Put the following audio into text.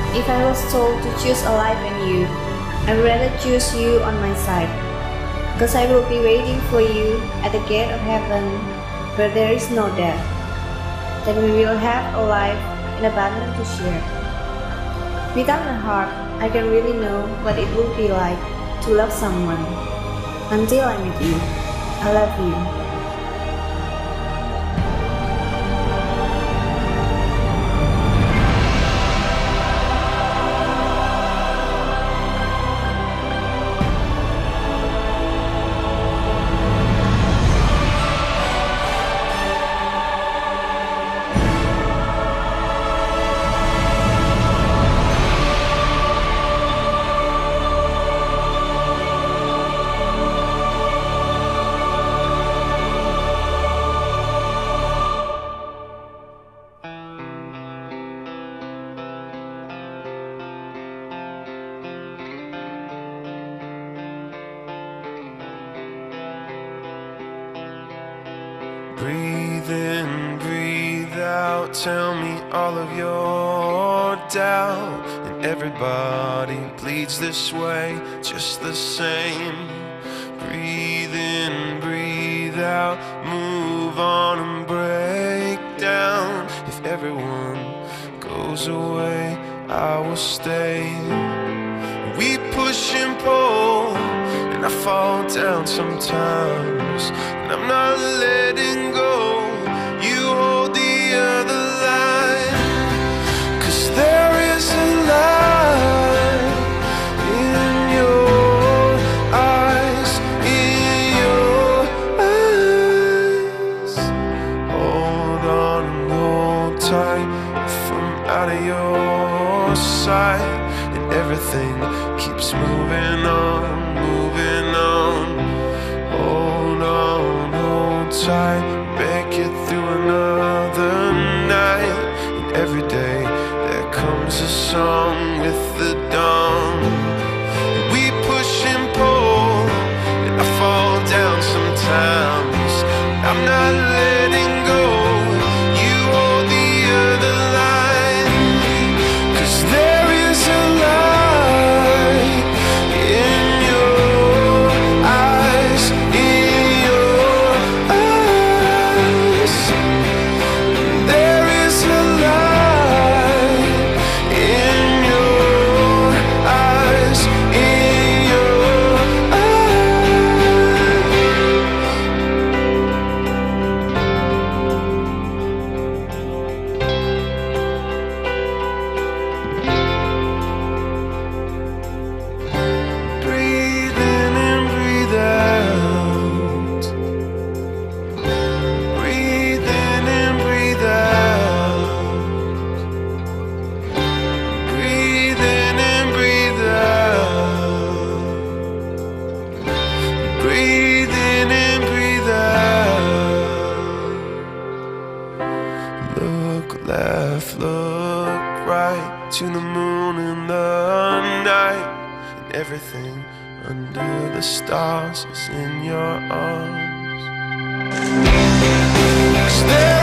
If I was told to choose a life and you, I'd rather choose you on my side. Because I will be waiting for you at the gate of heaven where there is no death. Then we will have a life in abundance to share. Without a heart, I can really know what it would be like to love someone. Until I meet you, I love you. Breathe in, breathe out, tell me all of your doubt. And everybody bleeds this way, just the same. Breathe in, breathe out, move on and break down. If everyone goes away, I will stay. We push and pull, and I fall down sometimes, and I'm not letting go. You hold the other line, 'cause there is a light in your eyes, in your eyes. Hold on and hold tight, if I'm out of your sight, and everything keeps moving on, moving on. Hold on, hold tight, make it through another night. And every day there comes a song with the dawn. We push and pull, and I fall down sometimes. I'm not letting go. You hold the other line, 'cause there is a light in your eyes, in your eyes. There is a light in your eyes, in your eyes. Breathe in and breathe out. Breathe in and breathe out. Breathe in and breathe out. Breathe in and breathe out. Look left, look right, to the moon in the night. And everything under the stars is in your arms. 'Cause there